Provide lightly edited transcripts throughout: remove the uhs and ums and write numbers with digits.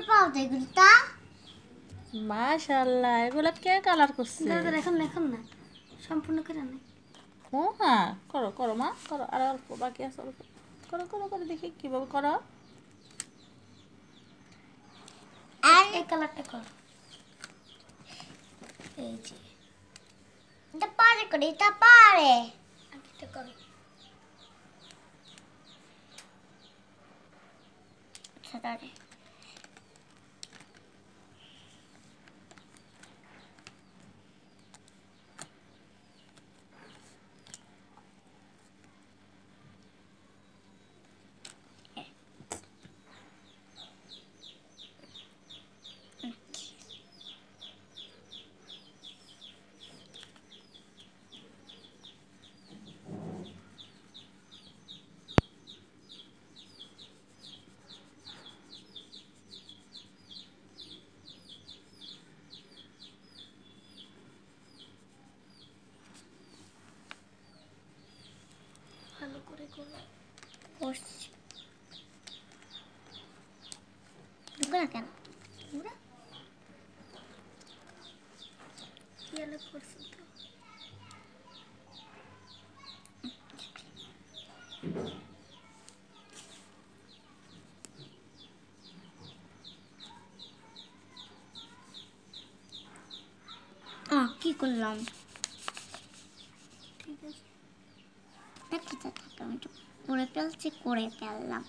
পাও এগুলা মাশাআল্লাহ এগুলা কে কালার করছে? এখন না সম্পূর্ণ করে না। ও হ্যাঁ, করো করো মা, করো, আর অল্প বাকি আছে, অল্প করো করো করে দেখি কিভাবে করো। আর এই কালারটা করো, এই যে এটা পারে করে, এটা পারে এটা করো। আচ্ছা তাহলে ভালো করে করো। করছি ঢুকে না কেন পুরা ইয়েলো করছি তো। কি করলাম? ঠিক আছে দেখতে থাকো, আমি একটু করে ফেললাম।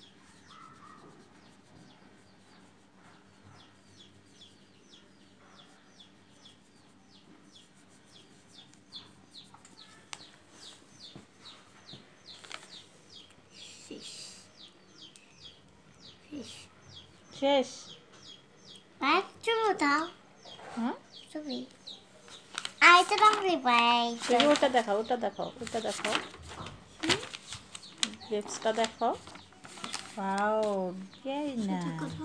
শেষ? চলো দাও হ্যাঁ, ছবি আইতে রঙে পাই। তুমি ওটা দেখাও, ওটা দেখাও, ওটা দেখাও, লিপসটা দেখো। Wow, very nice.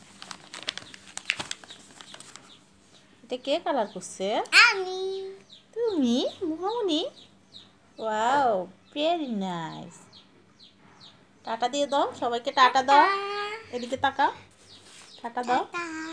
এটা কে কালার করছে? আমি তুমি মুহামনি? Wow, very nice. টাটা দিয়ে দাও সবাইকে, টাটা দাও, এদিকে তাকাও, টাটা দাও।